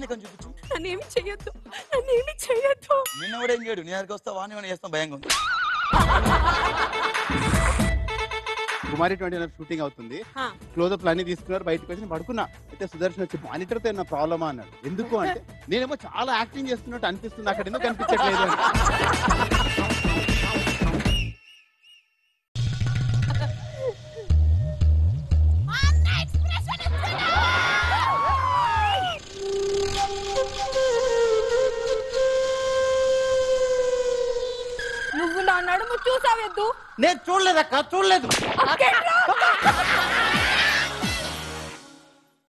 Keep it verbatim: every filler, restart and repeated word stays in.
నీకని చూపించు. నన్నేమి చెయ్యొద్దు, నన్నేమి చెయ్యొద్దు. నిన్న కూడా ఏం చేయడు. నీ దగ్గరికి వస్తా వాణి ఏమైనా చేస్తాం భయంగా ఉంది. కుమారి ట్వంటీ నైన్ షూటింగ్ అవుతుంది. క్లోజప్ అన్ని తీసుకున్నారు. బయటకు వచ్చి పడుకున్నా. అయితే సుదర్శన్ వచ్చి మానిటర్ తో ఏమన్నా ప్రాబ్లమా అన్నాడు. ఎందుకు అంటే నేనేమో చాలా యాక్టింగ్ చేస్తున్నట్టు అనిపిస్తుంది, అక్కడ ఎందుకు కనిపించట్లేదు అని. నువ్వు నా నడుము చూసావెద్దు. నేను చూడలేదక్క, చూడలేదు.